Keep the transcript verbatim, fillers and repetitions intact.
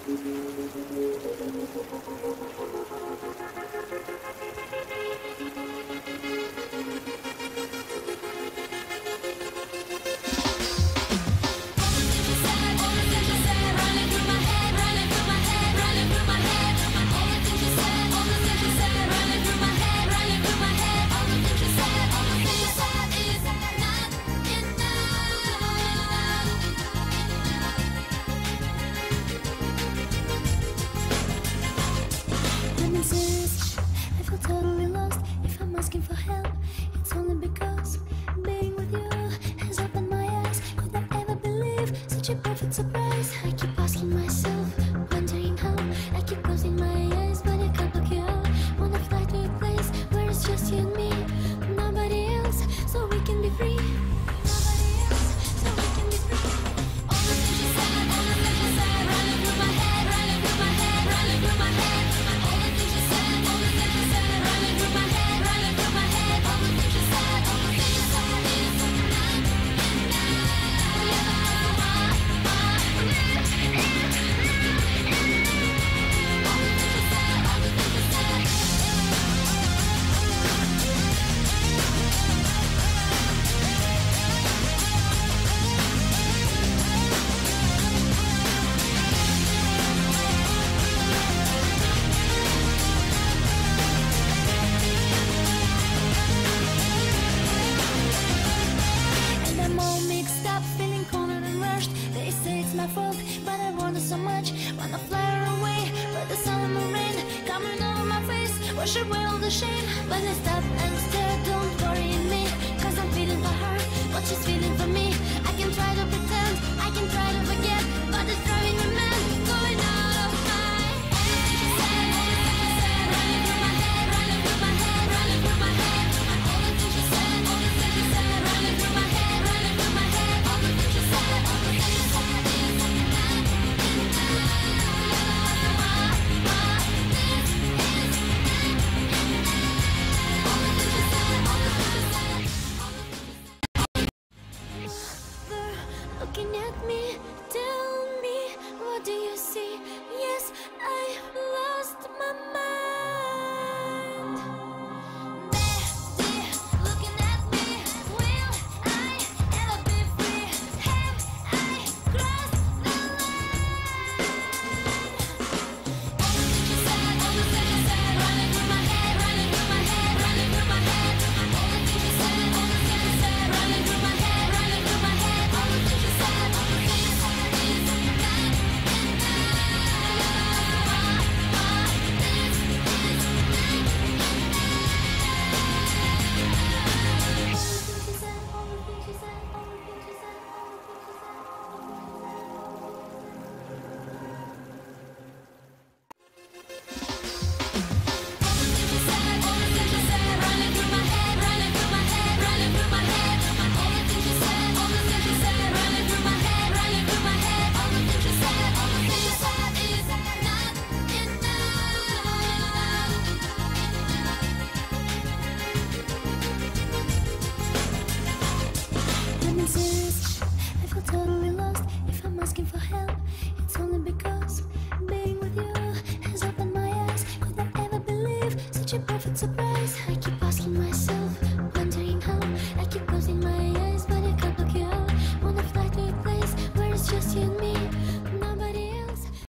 Wash away all the shame. When I stop and stare, don't worry me, cause I'm feeling for her what she's feeling for me. I can try to pretend, I can try to forget, but it's driving me mad, going out of my head. Running through my head, running through my head, running through my head. All the things she said, all the things she said, running through my head, running through my head. All the things she said, all the things she said is not enough. Looking at me, tell me, what do you see? Yes, I lost my mind. There, looking at me, will I ever be free? Have I crossed the line? All the things you said, all the things you said, running through my head, running through my head, running through my head. All the things you said, all the things you said, running through my head, running through my head. All the things you said, all the things you said is not enough. I'm serious, I feel totally lost. If I'm asking for help, it's only because being with you has opened my eyes. Could I ever believe such a perfect surprise? I keep